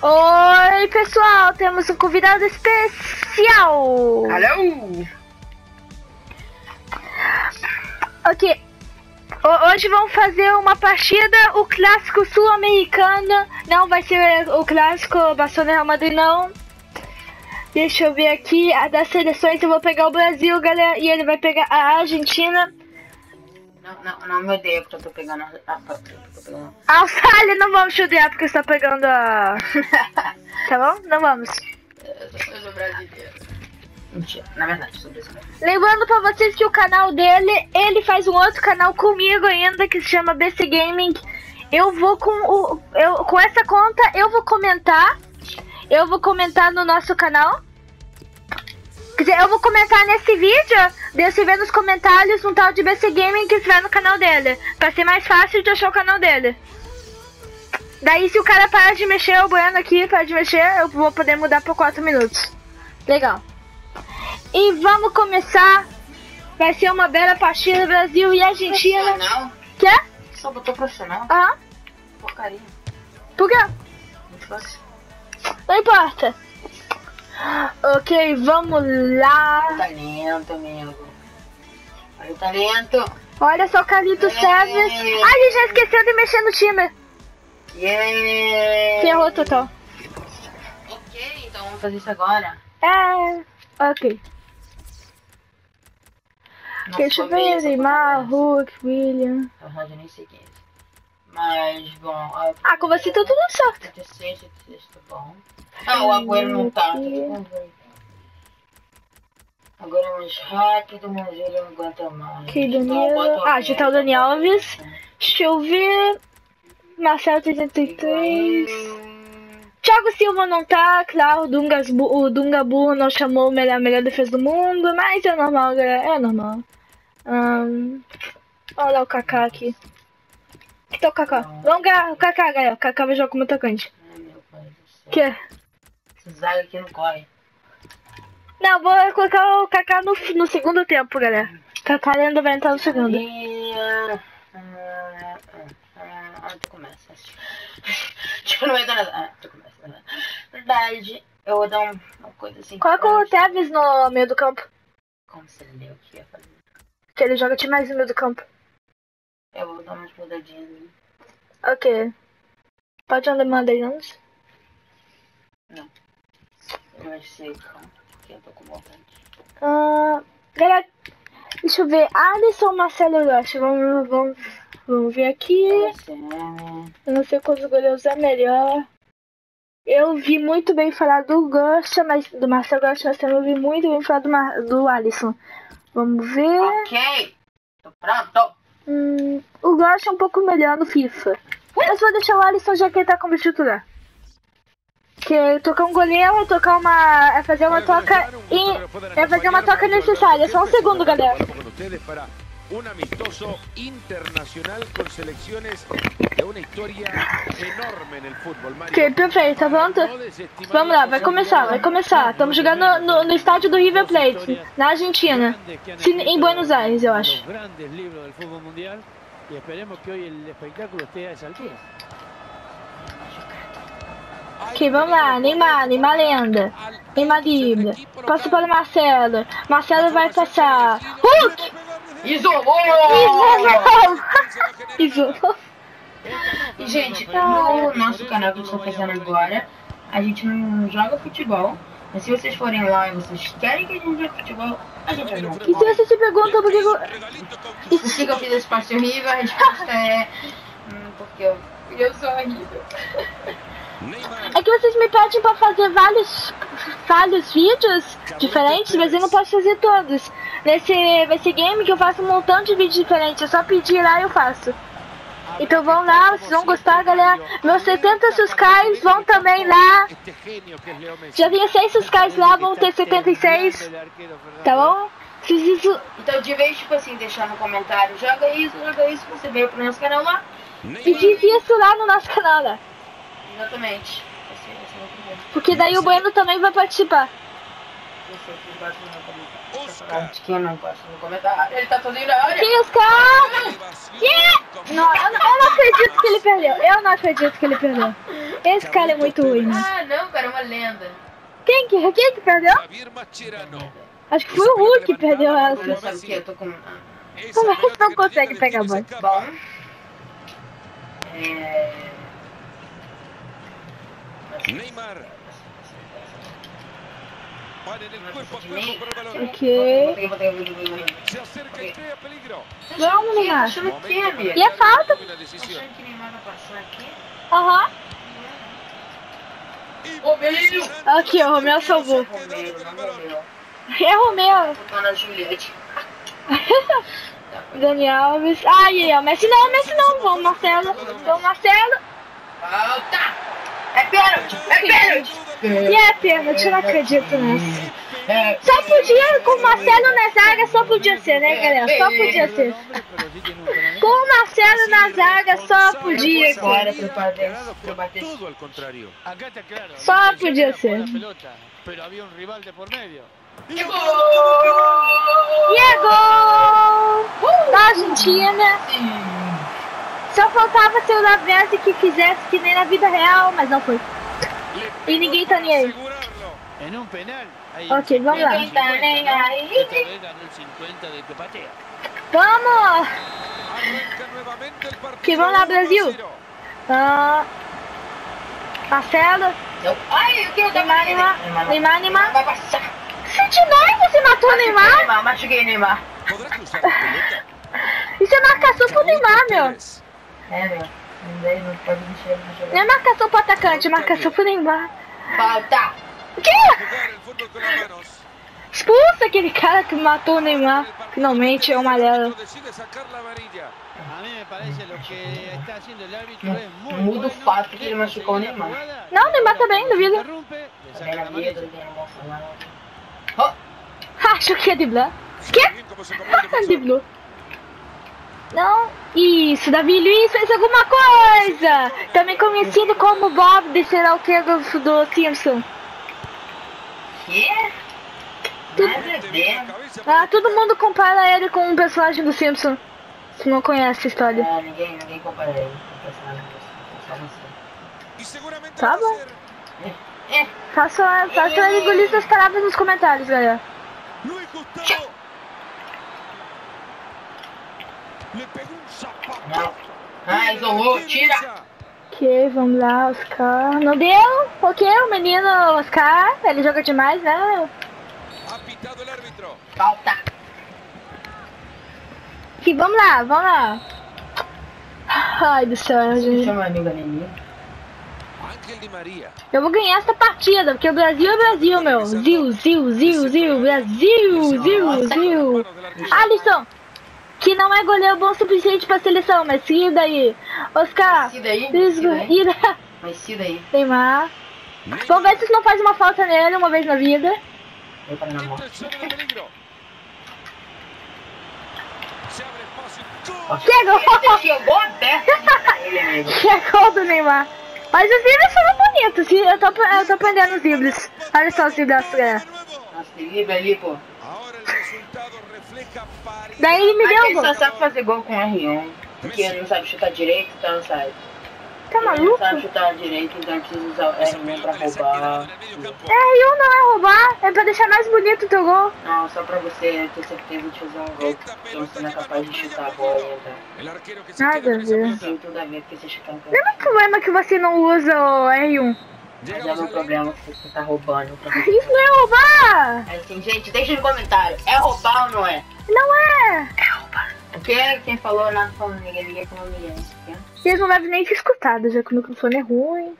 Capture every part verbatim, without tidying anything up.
Oi, pessoal, temos um convidado especial. Alô! Ok, o hoje vamos fazer uma partida, o clássico sul-americano. Não vai ser o clássico Barcelona Real Madrid, não. Deixa eu ver aqui, a das seleções eu vou pegar o Brasil, galera, e ele vai pegar a Argentina. Não, não, não me odeia porque eu tô pegando a... Ah, tô pegando... Austrália, não vamos chudear porque você tá pegando a... Tá bom? Não vamos. Eu sou brasileiro. Mentira, na verdade, eu sou brasileiro. Lembrando pra vocês que o canal dele, ele faz um outro canal comigo ainda, que se chama B C Gaming. Eu vou com o... Eu, com essa conta, eu vou comentar. Eu vou comentar no nosso canal. Quer dizer, eu vou comentar nesse vídeo, desse ver nos comentários um tal de B C Gaming que estiver no canal dele. Pra ser mais fácil de achar o canal dele. Daí se o cara parar de mexer, o Bueno aqui parar de mexer, eu vou poder mudar por quatro minutos. Legal. E vamos começar. Vai ser uma bela partida, Brasil e Argentina. Profissional? Quer? Só botou profissional? Aham. Porcaria. Por quê? Muito fácil. Não importa. Ok, vamos lá. Talento, amigo. Olha o talento. Olha só o Carlitos Teves. Ai, a gente já esqueceu de mexer no time. Yeah. Ferrou total. Ok, então vamos fazer isso agora. É, ok. Nossa, Deixa eu vou ver ver, essa Neymar, potência. Hulk, William. Na verdade, eu nem sei quem é esse. Mas, bom... a- Ah, com você tá tudo certo. trinta e seis, trinta e seis, tá bom. Ah, o Agüero não tá, tá de conversa. Agora é mais rápido, mas ele não aguenta mais. Ok, Então, Danilo. bota o Ah, já tá o Dani Alves. Deixa eu ver. Marcelo trinta e três. Thiago Silva não tá, claro, o Dunga, o Dunga Burro não chamou o melhor, melhor defesa do mundo, mas é normal, galera, é normal. Um, olha lá o Kaká aqui. Que tá o Kaká? Vamos ganhar o Kaká, galera. O Kaká vai jogar como atacante. Ai, meu pai do céu. Que? Esse zaga aqui não corre. Não, vou colocar o Kaká no, no segundo tempo, galera. O Kaká ainda vai entrar no segundo. E, ah, ah, ah, ah, tu começa. Tipo, não entra nada. Ah, tu começa. Na verdade, eu vou dar um- uma coisa assim. Coloca o Tevez no meio do campo. Como você leu o que ia fazer? Que ele joga demais no meio do campo. Eu vou dar umas mudadinhas ali. Ok. Pode andar mandando. Não. Eu vai ser calma, porque eu tô com vontade. Ah, galera, deixa eu ver. Alisson ou Marcelo Rocha? Vamos, vamos, vamos ver aqui. Você, né? Eu não sei quantos goleiros é melhor. Eu vi muito bem falar do Gosta, mas do Marcelo Rocha, mas também ouvi muito bem falar do, Mar, do Alisson. Vamos ver. Ok. Tô pronto. Hum, o Gosta é um pouco melhor no FIFA. Mas vou deixar o Alisson já que ele tá como titular. Que tocar um goleiro, tocar uma. É fazer uma toca e. É fazer uma toca necessária. Só um segundo, galera. Un amistoso internacional con selecciones de una historia enorme en el fútbol. Ok, perfeito, tá pronto? Vamos lá, vai começar, vai começar. Estamos jogando no, no, no estádio do River Plate, na Argentina. Sim, em Buenos Aires, eu acho. Ok, vamos lá, Neymar, Neymar lenda. Neymar livre. Passa para o Marcelo. Marcelo vai passar. Hulk! Isolou! Isolou! Isolou. E, gente, no nosso canal que eu estou fazendo agora, a gente não joga futebol. Mas se vocês forem lá e vocês querem que a gente jogue futebol, a gente vai jogar E se futebol. você se pergunta por que eu... E por que eu fiz esse passe horrível, a resposta é... Hum, porque eu, eu sou horrível. É que vocês me pedem pra fazer vários, vários vídeos diferentes, mas eu não posso fazer todos. Nesse, nesse game que eu faço um montão de vídeos diferentes, é só pedir lá e eu faço. Então vão lá, vocês vão gostar, galera. Meus setenta subscribes vão também lá. Já tenho seis subscribes lá, vão ter setenta e seis. Tá bom? Fiz isso. Então, de vez, tipo assim, deixar no comentário, joga isso, joga isso, você veio pro nosso canal lá. E fiz isso lá no nosso canal, né? Exatamente. Você, você vai primeiro. Porque daí o Bueno também vai participar. Você que gosta no comentário. De quem não gosta no comentário. Ele tá sozinho na área. Tem os caras! Yeah! Não, eu não, eu não acredito que ele perdeu. Eu não acredito que ele perdeu. Esse cara é muito ruim. Ah, não, cara, é uma lenda. Quem que, quem que perdeu? Javier Mascherano. Acho que foi o Hulk que perdeu Agora essa. sabe o que? Eu tô com... Esa Como é que pelota não que consegue tiene pegar a destino se bola? escapa. Bom. É... Neymar. Para en el cuerpo a cuerpo por el balón. Ok. Botei, botei, botei, botei. Se acerca y crea peligro. Vamos, Neymar. Achando o quê, Momento Bia? E é falta. para la decisión. Achando que Neymar vai passar aqui. Aham. Romeu! Aqui, ó, Romeu salvou. Romeu, não Romeu. É Romeu. Tô na Juliette. Daniel Alves. Ai, ó, Messi não, Messi não. Vamos, Marcelo. Vamos, Marcelo. Falta! É pênalti! É pênalti! E é pênalti, eu não acredito nisso. É, Só podia, com o Marcelo na zaga, só podia ser, né, galera? Só podia ser. Com o Marcelo na zaga, só podia ser. Bora pro bater. Pro bater. Todo al contrario. Acá está claro. Só la intención podia era jugar ser. la pelota, pero había un rival de por medio. E gol! E é gol da Argentina. Só faltava ser o Lavezzi que fizesse que nem na vida real, mas não foi. Le E ninguém pegó tá nem aí. para asegurarlo. En un penal. Hay Ok, un vamos lá. cincuenta, Ninguém tá nem aí. Esta vez ganó el cincuenta del que patea. Vamos! Arranca nuevamente el partido. Que vamos lá, Brasil. uno a cero. Ah, Marcelo, Eu- Ai, o que eu tava Neymar, Neymar, Neymar, Neymar. Vai passar. Se de nós você matou o Neymar? Neymar, machuquei Neymar. ¿Podrá cruzar la pelota? Isso é marcação pro Neymar, meu. É, meu. Ninguém não pode mexer no jogo. Não é marcação pro atacante, é marcação pro Neymar. Falta! O quê? Jugar el fútbol con las manos. Expulsa aquele cara que matou o Neymar. Finalmente é uma amarelo. Decide sacar la amarilla. A mí me parece lo que está haciendo el árbitro es muy Muda o bueno. fato que ele machucou o Conseguir la Neymar. jugada, Não, o Neymar tá bem, duvido. interrumpe, le Tá saca bem la na vida, amarilla. bem emocionado. Oh! Acho que ia driblar. Quê? Bien como se comió el defensor. Driblou. Não. Isso, Davi Luiz fez alguma coisa. Também conhecido como Bob, de serial killer do, do Simpson. Que? Nada a ver. Ah, todo mundo compara ele com um personagem do Simpson. Se não conhece a história. Ah, ninguém, ninguém compara ele com personagem desse. Só você. Y seguramente Tá lo va a bom. hacer. É. Faça, faça ele engolir suas palavras nos comentários, galera. Luis Gustavo. Le pegó un zapato. Não. Ah, isolou, tira! Ok, vamos lá, Oscar. Não deu? Ok, o menino Oscar, ele joga demais, né? Ha pitado el árbitro. Falta! Aqui, vamos lá, vamos lá. Ai do céu, gente. Chama a amiga Nenê. Ángel Di María. Eu vou ganhar essa partida, porque o Brasil é Brasil, meu. Zil, zil, zil, zil, Brasil, zil, zil. Alisson, que não é goleiro bom o suficiente pra seleção, mas se daí. Oscar, Se daí, Luiz se daí. Guida, Mas se daí. Neymar. Vamos ver se isso não faz uma falta nele uma vez na vida. Eu para na mão. Intención de peligro. Se abre espacio. Gol. Chegou! Ele chegou aberto pra ele, amigo. Chegou do Neymar. Mas os dribles foram bonitos. se- Eu tô, eu tô aprendendo os dribles. Olha só os dribles, galera. De nuevo. Nossa, tem livre ali, pô. Ahora el resultado refleja paridad. Daí ele me Mas deu ele um só gol. sabe fazer gol com R um. Porque ele não sabe chutar direito, então não sabe. Tá Ele não maluco? sabe chutar direito, então precisa usar o Esa R um pelota pra les ha quedado roubar. en el medio campo. R um não é roubar, é pra deixar mais bonito o teu gol. Não, só pra você ter certeza de fazer um gol que você não é capaz de chutar a bola e entrar. El arquero que se Nada queda con esa a ver. pelota. Tem tudo a ver porque você chutar um Não é problema que você não usa o R um. Mas é Llegamos meu al problema que você tá roubando. Pra... Isso não é roubar! É assim, gente, deixa no comentário. É roubar ou não é? Não é! O que? Quem falou nada falando ninguém, ninguém falou ninguém. Ok? Eles não devem nem ter escutado, já que o microfone é ruim.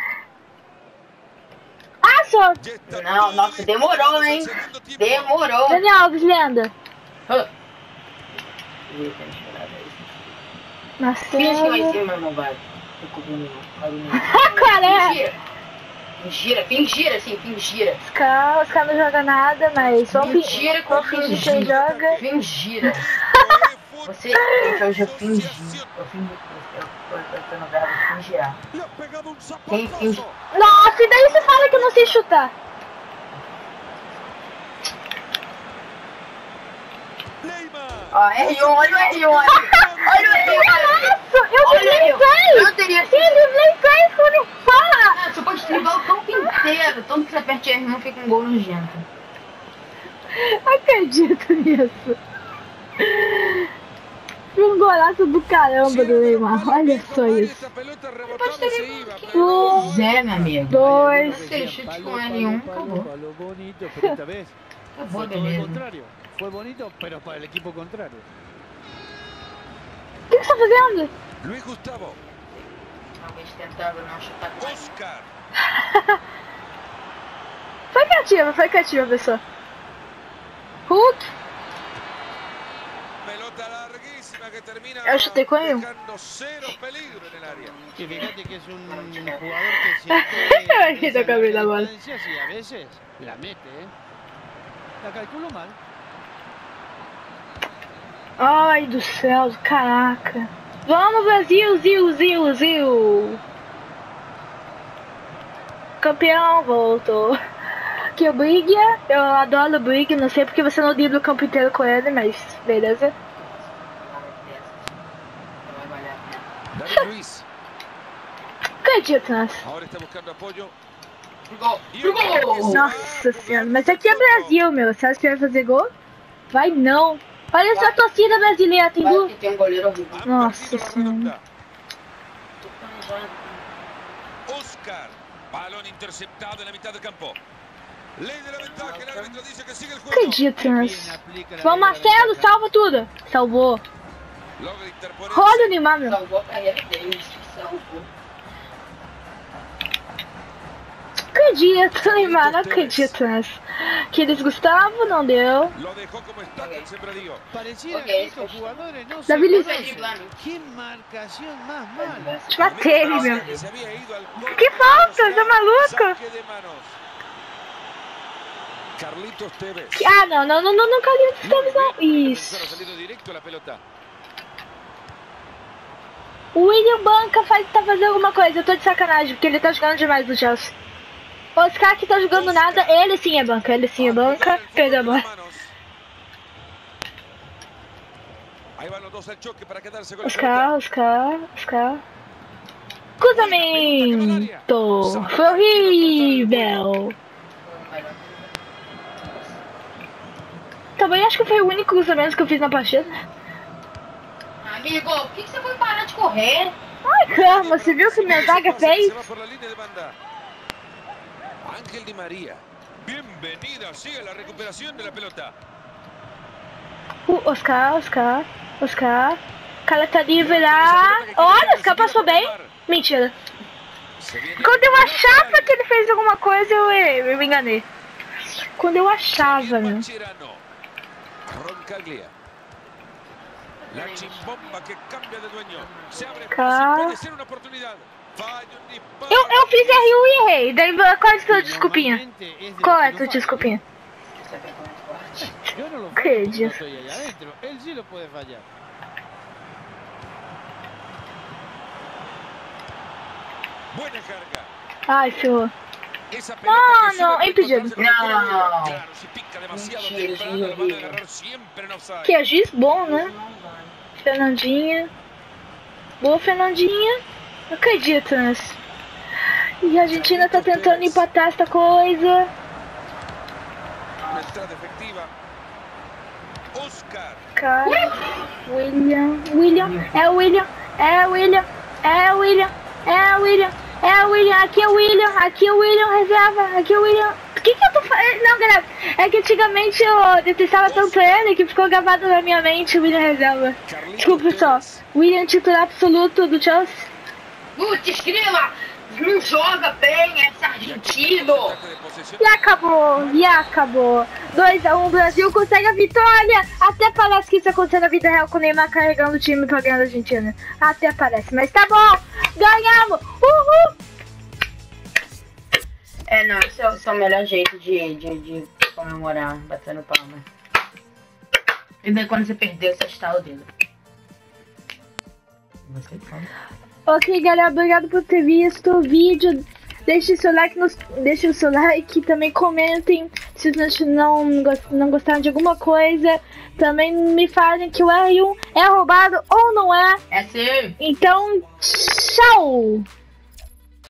Ah, só! Ya está Não, todo nossa, demorou, disputado hein? el segundo tiempo. Demorou. Daniel Alves, lenda. Hã? Devia ter esperado isso. Finge que vai Marcelo. ser, mas não vai. Não cobriu nenhum. Cobriu nenhum. Cara, é. Fingira. Fingira, fingira, sim, fingira. Os caras os cara não jogam nada, mas vamos Mentira fingir. com Vamos fingir que quem fingir. joga. Fingira. Fue Você, gente, hoje eu fingi. Eu fingi. Eu tô eu tô no verbo fingir. Le ha pegado un Quem finge? zapatazo. Nossa, e daí você fala que eu não sei chutar. Neymar. Ó, R um, olha o R um, olha. Olha o R um, olha. isso? Eu Olha, driblei eu- três! eu teria sido- Eu driblei três com o fala! Ah, você pode driblar o campo inteiro. Tanto que você aperte R um fica um gol nojento. Acredito nisso. Um golaço do caramba do Neymar. Olha só isso. Esta pelota rebotaba y se iba. Um, Zé, meu amigo. dois. Aquele chute com R um, acabou. Palo bonito, pero esta vez Acabou, fue todo lo beleza. contrario. Fue bonito, pero para el equipo contrario. O que você tá fazendo? Luis Gustavo. Talvez tentava não chutar com esse. Oscar. Foi criativa, foi criativa, pessoal. Hulk. Pelota larguísima que termina Eu chutei com ele. dejando cero peligro en el área. Y fíjate que es un jugador que siempre Ay, que toca bien la bola. distancias y a veces la mete, ¿eh? La calculó mal. Ai do céu, caraca. Vamos, Brasil, Zil, Zil, Zil. Campeão voltou. Que o Brig, eu adoro o Brig, não sei porque você não dribla o campo inteiro com ele, mas beleza. David Luiz. Acredito nessa. Ahora está buscando apoyo. Gol! Y Pro gol! Nossa senhora, mas aqui é Brasil, meu. Você acha que vai fazer gol? Vai não. Olha essa torcida brasileira, tem Vai gol. que tem um goleiro horrível. Han Nossa perdido la Senhora. redonda. Oscar. Balón interceptado en la mitad del campo. Ley de la ventaja. El árbitro dice que sigue el juego. Acredito Bien nessa. aplica la Vamos, ley de la Marcelo, ventaja. salva tudo. Salvou. Logra interponer. Olha o Neymar, meu. Salvou a carreira deles. Salvou. Acredito, Neymar, não acredito nessa. Aqueles Gustavo não deu. Lo dejó como está el sembradío. Pareciera Ok, que estos eso. jugadores no David se Luiz. conocen. ¿Qué marcación más mala? Te matei, meu. Que se había ido al gol. Que falta, tá maluco? Saque de manos. Carlitos Tevez. Ah, não, não, não, não, não, Carlinhos Tevez não. Ha Isso. salido directo a la pelota. O William Banca faz, tá fazendo alguma coisa. Eu tô de sacanagem, porque ele tá jogando demais no Chelsea. Oscar que tá jogando nada, ele sim é banca, ele sim é banca. Perdeu a bola. Ahí van los dos al choque para quedarse con la Oscar, Oscar, Oscar. Cruzamento! Foi horrível! Também acho que foi o único cruzamento que eu fiz na partida. Amigo, por que que você foi parar de correr? Ai, calma, você viu o que minha zaga fez? Se va por la línea de banda. Ángel Di María. Bienvenida, sigue la recuperación de la pelota. O Oscar, Oscar, Oscar. O cara tá livre lá. Olha, Oscar passou bem. Mentira. Se viene Quando eu achava que ele fez alguma coisa, eu, eu me enganei. Quando eu achava, meu. Mascherano. Roncaglia. La chimbomba que cambia de dueño. Se abre Cá. espacio, puede ser una oportunidad. Falla un disparo. Eu, eu fiz R um e errei. Daí, qual é a sua desculpinha? Normalmente es de Qual los é que a no sua fallan. desculpinha? Yo no lo fallo ¿Qué porque no dices? estoy ahí adentro. Él sí lo puede fallar. Buena carga. Ai, ferrou. Esa pelota No, que sube no, para impedido. encontrarse con el No. jugador. Claro, si pica demasiado Mentira, temprano, sí, lo van a horrible. agarrar siempre en offside. Que é juiz bom, né? Fernandinha. Boa, Fernandinha. Não acredito nisso. E a Argentina tá tentando empatar essa coisa. Una entrada efectiva. Oscar. Cara. William. William. É o William. É o William. É o William. É o William. É o William. Aqui é o William. Aqui é o William. Reserva. Aqui é o William. O que que eu tô fazendo? Não, galera. É que antigamente eu detestava tanto ele que ficou gravado na minha mente o William reserva. Carlitos Desculpa, pessoal. Tevez. William titular absoluto do Chelsea. Putz, Grila, não joga bem, é argentino. Ataque de posesión. E acabou, e acabou. dois a um, Brasil consegue a vitória. Até parece que isso aconteceu na vida real com o Neymar carregando o time pra ganhar a Argentina. Até parece, mas tá bom. Ganhamos. Uhul. É, não, esse é, o- esse é o melhor jeito de, de, de comemorar, batendo palma. E daí quando você perdeu, você estala o dedo. Você fala. Ok, galera, obrigado por ter visto o vídeo. Deixe seu like, nos, deixe o seu like, também comentem se vocês não, gos- não gostaram de alguma coisa, também me falem que o R um é roubado ou não é. É sim. Então, tchau!